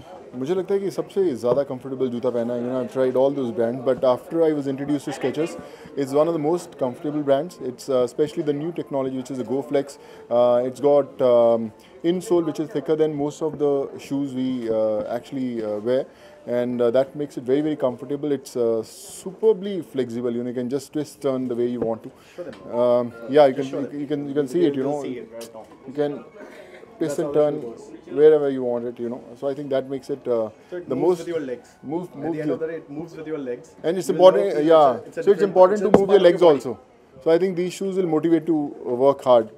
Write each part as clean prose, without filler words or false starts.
मुझे लगता है कि सबसे ज़्यादा कंफर्टेबल जूता पहना है, I tried all those brand but after I was introduce to Skechers, it's one of the most comfortable brands. It's especially the new technology which is the GoFlex. It's got insole which is thicker than most of the shoes we actually wear, and that makes it very very comfortable. It's superbly flexible. You can just twist, turn the way you want to. Yeah, you can see it. You can twist and turn wherever you want it. So I think that makes it So it the moves most with your legs. move At the end of move the day, it moves with your legs. and it's You will important. not feel Yeah, it's a so it's different- important it's to a move part your of legs body. also. So I think these shoes will motivate to work hard,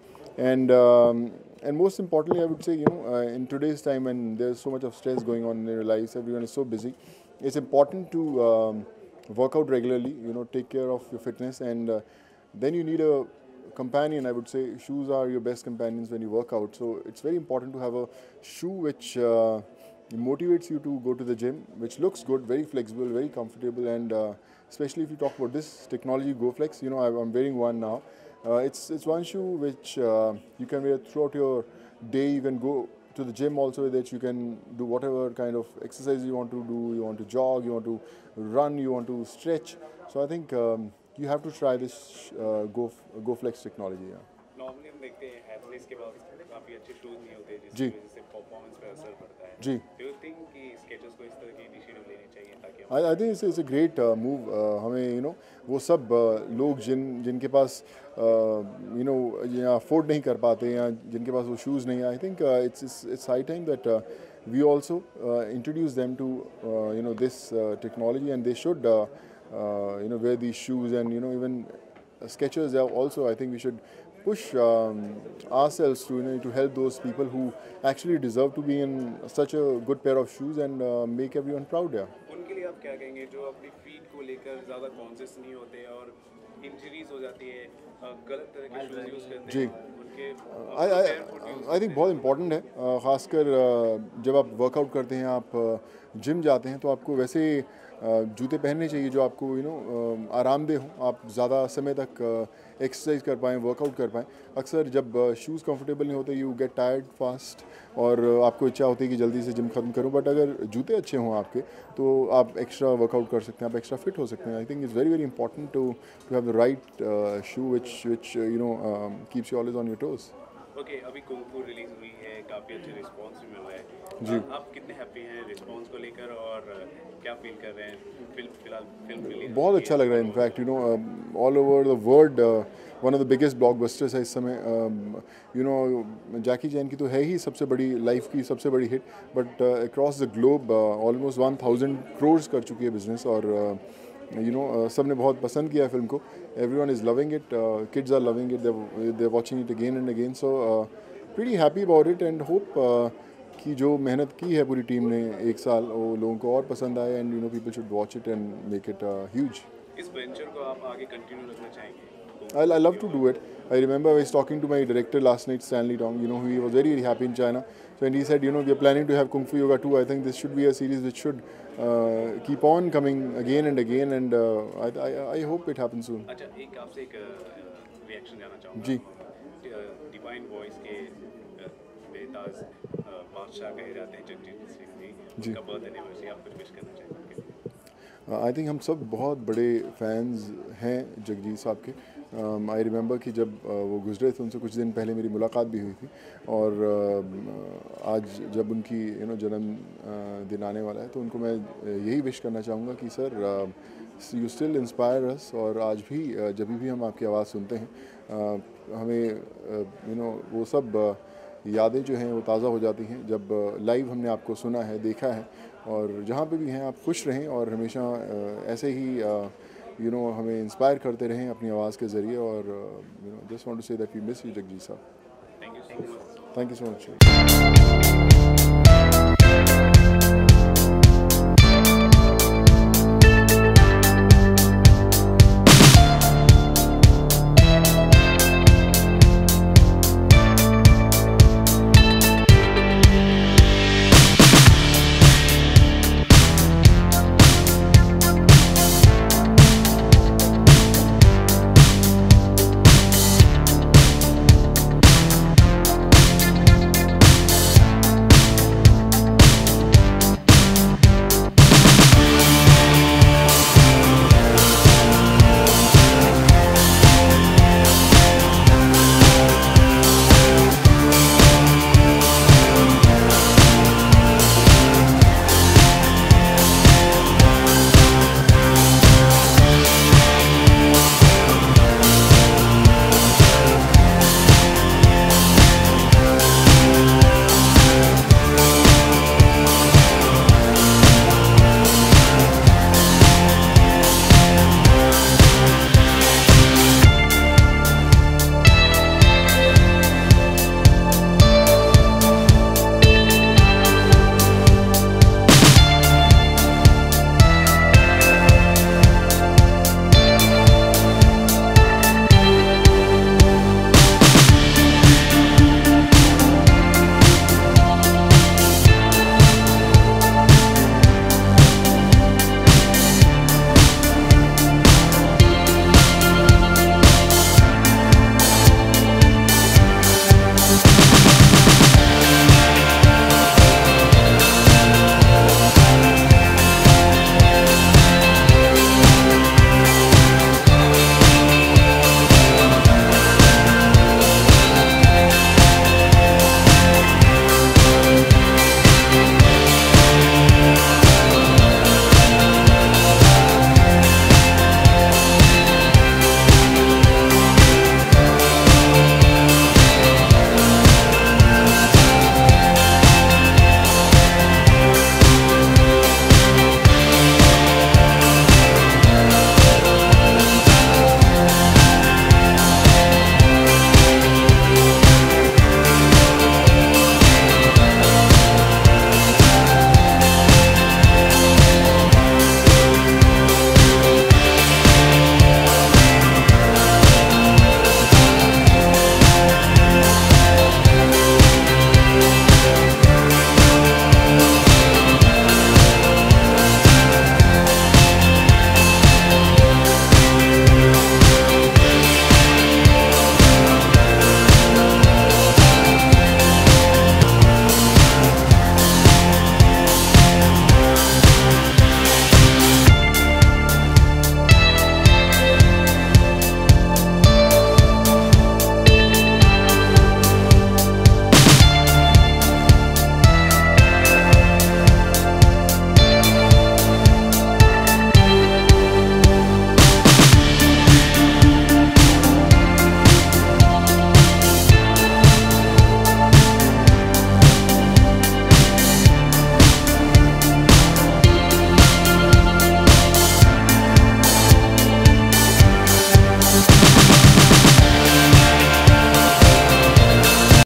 and most importantly, I would say in today's time when there's so much of stress going on in your lives, everyone is so busy. It's important to work out regularly. Take care of your fitness, and then you need a companion. I would say shoes are your best companions when you work out. So it's very important to have a shoe which motivates you to go to the gym, which looks good, very flexible, very comfortable, and especially if you talk about this technology, GoFlex. I'm wearing one now. It's one shoe which you can wear throughout your day. You can go to the gym also with it. You can do whatever kind of exercise you want to do. You want to jog, you want to run, you want to stretch. So I think you have to try this GoFlex technology. Yeah. Normally हम देखते हैं athletes के पास काफ़ी अच्छे shoes नहीं होते जी। जिसकी वजह से परफॉर्मेंस पे असर पड़ता है जी। डू यू थिंक कि Skechers को इस तरह की इनिशिएटिव लेनी चाहिए ताकि हम I think it's a great move. हमें वो सब लोग जिनके पास या अफोर्ड नहीं कर पाते या जिनके पास वो शूज़ नहीं है, I think it's high time that we also introduce them to this technology, and they should wear these shoes, and even Skechers are also. I think we should push ourselves to help those people who actually deserve to be in such a good pair of shoes and make everyone proud. Yeah. उनके लिए आप क्या कहेंगे जो अपनी feet को लेकर ज़्यादा कॉन्शियस नहीं होते और इंजरीज हो जाती है गलत तरह के शूज़ यूज़ करते जी। हैं उनके आई थिंक बहुत इम्पॉर्टेंट है, ख़ासकर जब आप वर्कआउट करते हैं, आप जिम जाते हैं, तो आपको वैसे जूते पहनने चाहिए जो आपको आरामदेह हो, आप ज़्यादा समय तक एक्सरसाइज कर पाएँ, वर्कआउट कर पाएँ. अक्सर जब शूज़ कंफर्टेबल नहीं होते, यू गेट टायर्ड फास्ट और आपको इच्छा होती है कि जल्दी से जिम ख़त्म करूँ. बट अगर जूते अच्छे हों आपके, तो आप एक्स्ट्रा वर्कआउट कर सकते हैं, आप एक्स्ट्रा फिट हो सकते हैं. I think it's very very important to have the right shoe which keeps you always on your toes. Okay, अभी कुंग फू रिलीज हुई है, काफ़ी अच्छे रिस्पांस भी मिल रहा है. जी. आप कितने हैप्पी हैं रिस्पांस को लेकर और क्या फील कर रहे हैं? फिल्म रिलीज बहुत अच्छा लग रहा है. In fact all over the world one of the biggest blockbusters है इस समय. जैकी चैन की तो है ही सबसे बड़ी लाइफ की सबसे बड़ी hit, but across the globe almost 1000 crore कर चुकी है बिजनेस. और सब ने बहुत पसंद किया है फिल्म को. Everyone is loving it, kids are loving it, they are watching it again and again. So pretty happy about it and hope कि जो मेहनत की है पूरी टीम ने एक साल, वो लोगों को और पसंद आए. And people should watch it and make it huge. इस वेंचर को आप आगे कंटिन्यू रखना चाहेंगे? I love to do it. I remember I was talking to my director last night, Stanley Tong. He was very, very happy in China. So, and he said, we are planning to have Kung Fu Yoga 2. I think this should be a series which should keep on coming again and again. And I hope it happens soon. अच्छा, आपसे एक reaction जानना चाहूँगा. जी. Divine voice के बेताज बादशाह कहे जाते हैं जगजीत सिंह जी. उनका बर्थ एनिवर्सरी, आप कुछ विश करना चाहेंगे? आई थिंक हम सब बहुत बड़े फैंस हैं जगजीत साहब के. आई रिमेंबर कि जब वो गुजरे थे, उनसे कुछ दिन पहले मेरी मुलाकात भी हुई थी. और आज जब उनकी जन्म दिन आने वाला है, तो उनको मैं यही विश करना चाहूँगा कि sir, you still inspire us. और आज भी जब भी हम आपकी आवाज़ सुनते हैं, हमें वो सब यादें जो हैं वो ताज़ा हो जाती हैं जब लाइव हमने आपको सुना है, देखा है. और जहाँ पे भी हैं आप खुश रहें और हमेशा ऐसे ही हमें इंस्पायर करते रहें अपनी आवाज़ के ज़रिए. और just want to say that we miss you Jagjit साहब. Thank you so much. Thank you so much.